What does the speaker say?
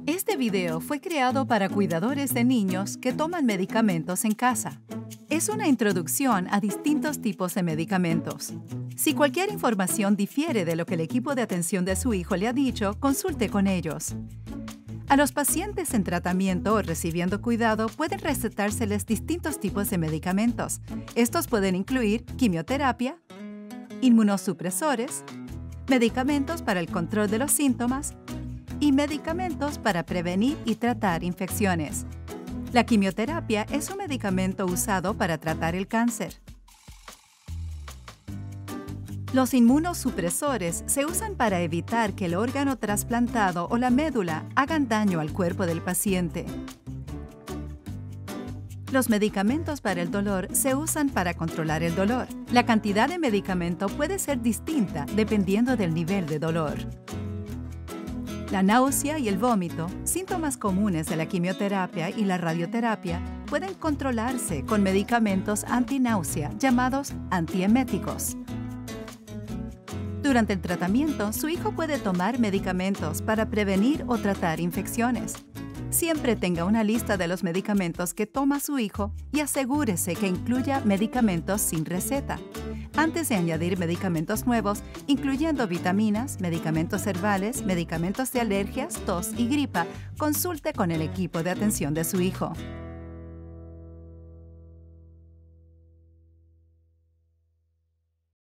Este video fue creado para cuidadores de niños que toman medicamentos en casa. Es una introducción a distintos tipos de medicamentos. Si cualquier información difiere de lo que el equipo de atención de su hijo le ha dicho, consulte con ellos. A los pacientes en tratamiento o recibiendo cuidado pueden recetárseles distintos tipos de medicamentos. Estos pueden incluir quimioterapia, inmunosupresores, medicamentos para el control de los síntomas y medicamentos para prevenir y tratar infecciones. La quimioterapia es un medicamento usado para tratar el cáncer. Los inmunosupresores se usan para evitar que el órgano trasplantado o la médula hagan daño al cuerpo del paciente. Los medicamentos para el dolor se usan para controlar el dolor. La cantidad de medicamento puede ser distinta dependiendo del nivel de dolor. La náusea y el vómito, síntomas comunes de la quimioterapia y la radioterapia, pueden controlarse con medicamentos antináusea llamados antieméticos. Durante el tratamiento, su hijo puede tomar medicamentos para prevenir o tratar infecciones. Siempre tenga una lista de los medicamentos que toma su hijo y asegúrese que incluya medicamentos sin receta. Antes de añadir medicamentos nuevos, incluyendo vitaminas, medicamentos herbales, medicamentos de alergias, tos y gripa, consulte con el equipo de atención de su hijo.